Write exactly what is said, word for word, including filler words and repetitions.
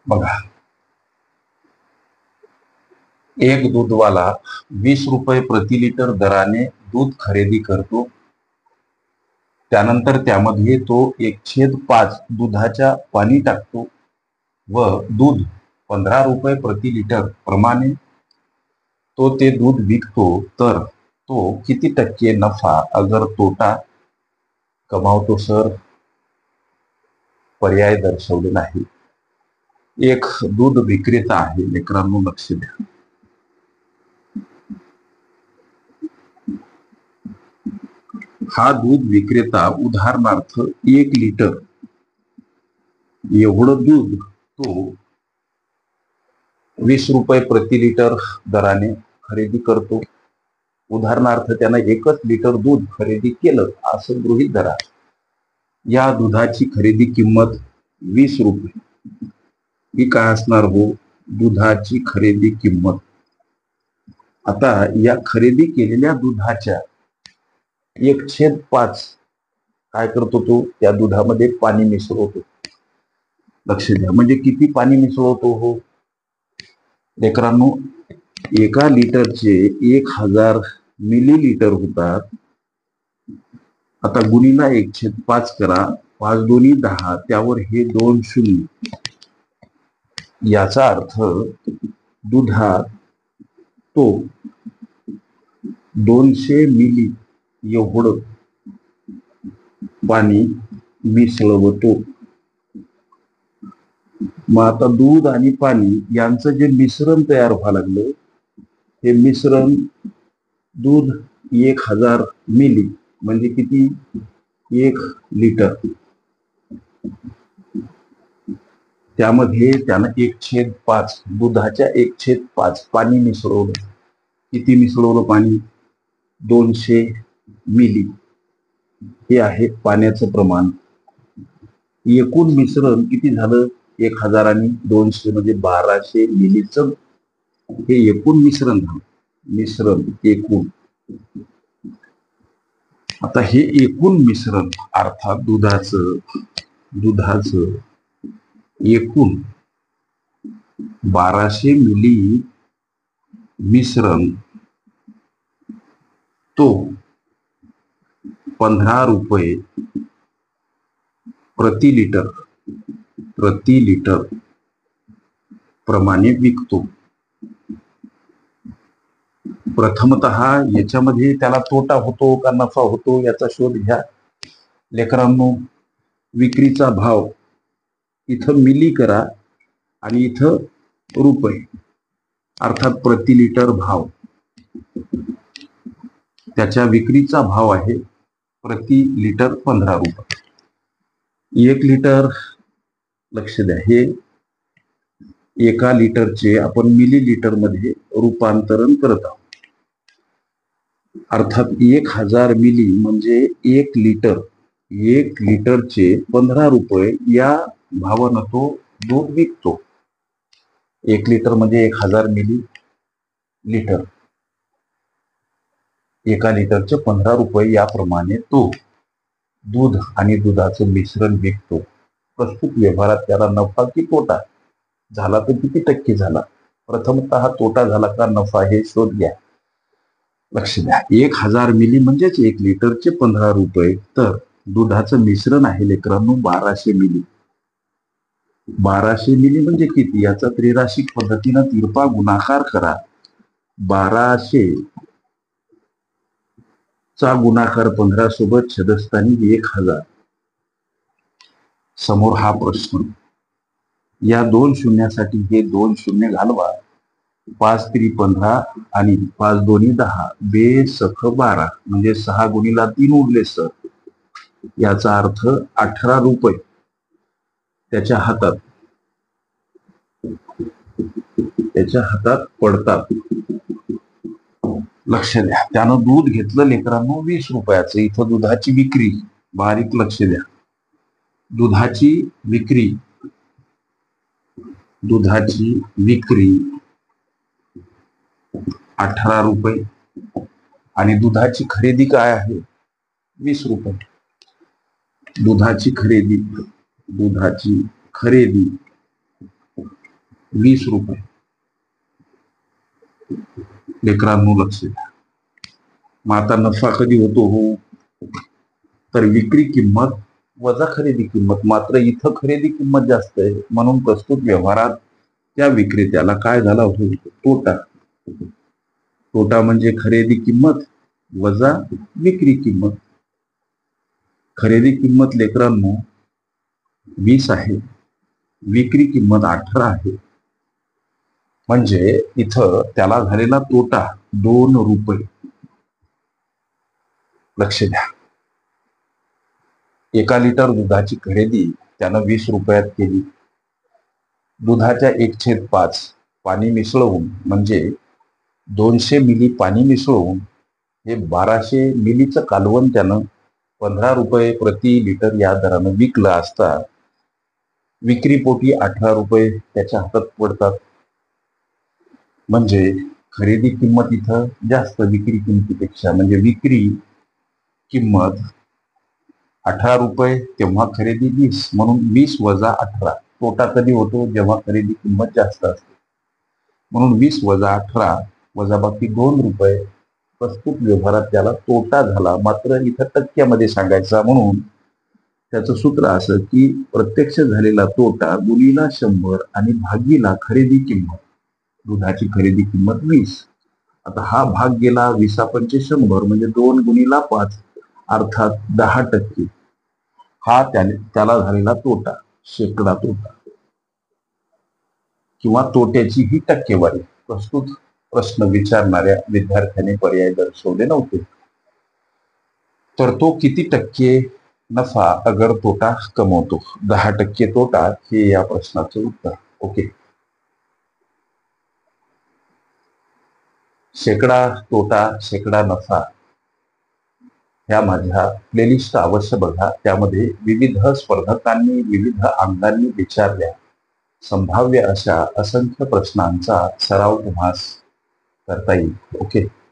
बघा, एक दूधवाला वीस रुपये प्रति लिटर दराने दूध खरेदी करतो. त्यानंतर त्यामध्ये तो एक छेद पाच दुधाच्या पाणी टाकतो व दूध पंधरा रुपये प्रति लिटर प्रमाणे तो ते दूध विकतो. तर तो किती टक्के नफा अगर तोटा कमावतो सर? पर्याय दर्शवले नाही. एक दूध विक्रेता आहे, लेकरांनो लक्ष द्या. हा दूध विक्रेता उदाहरणार्थ एक लिटर एवढं दूध तो वीस रुपये प्रति लिटर दराने खरेदी करतो. उदाहरणार्थ त्यानं एकच लिटर दूध खरेदी केलं असं गृहीत धरा. या दुधाची खरेदी किंमत वीस रुपये. ही काय असणार हो? दुधाची खरेदी किंमत. आता या खरेदी केलेल्या दुधाच्या एक छेद पाच काय करतो तो? त्या दुधामध्ये पाणी मिसळवतो. लक्ष द्या, म्हणजे किती पाणी मिसळवतो हो लेकरांनो? एका लिटरचे एक हजार मिली लिटर होतात. आता गुणीला एक छेद पाच करा. पाच दोन्ही दहा, त्यावर हे दोन शून्य. याचा अर्थ दुधात तो दोनशे मिली एवढं पाणी मिसळवतो. मग आता दूध आणि पाणी यांचं जे मिश्रण तयार व्हायला लागलं, हे मिश्रण दूध एक हजार मिली म्हणजे किती? एक लिटर. त्यामध्ये त्यानं एक छेद पाच दुधाच्या एक छेद पाच पाणी मिसळवलं. किती मिसळवलं पाणी? दोनशे मिली. हे आहे पाण्याचं प्रमाण. एकूण मिश्रण किती झालं? एक हजार आणि दोनशे म्हणजे बाराशे मिलीचं हे एकूण मिश्रण झालं. मिश्रण एकूण. आता हे एकूण मिश्रण अर्थात दुधाचं दुधाचं एकूण बाराशे मिली मिश्रण तो पंधरा रुपये प्रति लिटर प्रति लिटर प्रमाणे विकतो. प्रथमतः याच्यामध्ये त्याला तोटा होतो का नफा होतो याचा शोध घ्या लेकरांनो. विक्रीचा भाव इथं मिली करा आणि इथं रुपये अर्थात प्रति लिटर भाव. त्याच्या विक्रीचा भाव आहे प्रति लिटर पंधरा रुपये. एक लिटर, लक्ष द्या, हे एका लिटरचे आपण मिली लिटर मध्ये रूपांतरण करत आहोत. अर्थात एक हजार मिली म्हणजे एक लिटर. एक लिटरचे पंधरा रुपये या भावानं तो दूध विकतो. एक लिटर म्हणजे एक हजार मिली लिटर. एका लिटरचे पंधरा रुपये याप्रमाणे तो दूध आणि दुधाचं मिश्रण विकतो. प्रस्तुत व्यवहारात त्याला नफा की तोटा झाला तर किती टक्के झाला? प्रथमतः तोटा झाला का नफा हे शोध घ्या. लक्ष द्या, एक हजार मिली म्हणजेच एक लिटरचे पंधरा रुपये. तर दुधाचं मिश्रण आहे लेकरांनो बाराशे मिली. बाराशे मिली म्हणजे किती? याचा त्रिराशिक पद्धतीनं तिरपा गुणाकार करा. बाराशे चा गुणाकार पंधरा सोबत छेदस्थानी एक हजार. समोर हा प्रश्न. या दोन शून्यासाठी हे दोन शून्य घालवा. पाच त्री पंधरा आणि पाच दोन्ही दहा. बे सख बारा म्हणजे सहा गुणीला तीन उरले सर. याचा अर्थ अठरा रुपये त्याच्या हातात त्याच्या हातात पडतात. लक्ष द्या, त्यानं दूध घेतलं लेकरांनो वीस रुपयाचं. इथं दुधाची विक्री, बारीक लक्ष द्या, दुधाची विक्री दुधाची विक्री अठरा रुपये आणि दुधाची खरेदी काय आहे? वीस रुपये. दुधाची खरेदी दुधाची खरेदी वीस रुपये. लेकरांनो लक्ष द्या. मग आता नफा कधी होतो हो, तर विक्री किंमत वजा खरेदी किंमत. मात्र इथं खरेदी किंमत जास्त आहे म्हणून प्रस्तुत व्यवहारात त्या विक्रेत्याला काय झाला होतो, तोटा. तोटा म्हणजे खरेदी किंमत वजा विक्री किंमत. खरेदी किंमत लेकरांनो वीस आहे, विक्री किंमत अठरा आहे. म्हणजे इथं त्याला झालेला तोटा दोन रुपये. लक्ष द्या. एका लिटर दुधाची खरेदी त्यानं वीस रुपयात केली. दुधाच्या एक छेद पाच पाणी मिसळवून म्हणजे दोनशे मिली पाणी मिसळवून हे बाराशे मिलीचं कालवण त्यानं पंधरा रुपये प्रति लिटर या दरानं विकलं असता विक्रीपोटी अठरा रुपये त्याच्या हातात पडतात. म्हणजे खरेदी किंमत इथं जास्त विक्री किंमतीपेक्षा. म्हणजे विक्री किंमत अठरा रुपये तेव्हा खरेदी वीस, म्हणून वीस वजा अठरा. तोटा कधी होतो, जेव्हा खरेदी किंमत जास्त असते. म्हणून वीस वजा अठरा वजा बाकी दोन रुपये. प्रस्तुत व्यवहारात त्याला तोटा झाला. मात्र इथं टक्क्यामध्ये सांगायचा म्हणून त्याचं सूत्र असं की प्रत्यक्ष झालेला तोटा गुणीला शंभर आणि भागीला खरेदी किंमत. दुधाची खरेदी किंमत वीस. आता हा भाग गेला वीसा पंचे शंभर म्हणजे दोन गुणीला पाच अर्थात दहा टक्के. हा त्याने त्याला झालेला तोटा, शेकडा तोटा किंवा तोट्याची ही टक्केवारी. प्रस्तुत प्रश्न विचारणाऱ्या विद्यार्थ्याने पर्याय दर्शवले नव्हते. तर तो किती टक्के नफा अगर तोटा कमवतो. दहा टक्के तोटा हे या प्रश्नाचं उत्तर. ओके. शेकडा तोटा शेकडा नफा ह्या माझ्या प्लेलिस्ट अवश्य बघा. त्यामध्ये विविध स्पर्धकांनी विविध अंगांनी विचारल्या संभाव्य अशा असंख्य प्रश्नांचा सराव तुम्हास करता येईल. ओके.